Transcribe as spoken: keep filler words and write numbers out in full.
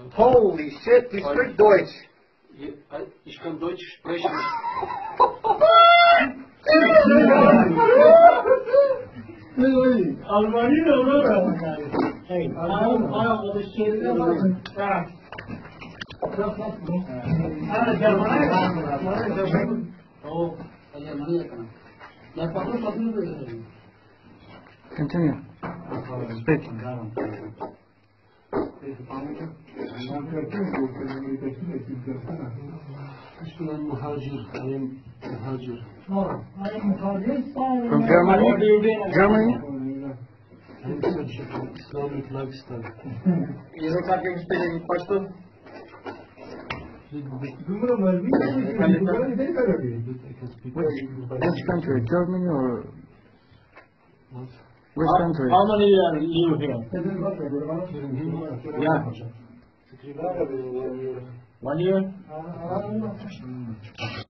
Holy shit, you speak Deutsch. Ich kann Deutsch sprechen. Almanya da orada. Hey, ayağım ayağım o da şeyde var. Ha. Ha, Germanya. Oh, Germanya kana. Ya patron patron da. Continue. Speak. I'm muhajir. I am muhajir. Oh, I am muhajir. From Germany? Germany? I'm such an Islamic lifestyle. Язык как вы speaking Pashto? Which country? Germany or What? which country? How many years live here? Yeah. One year?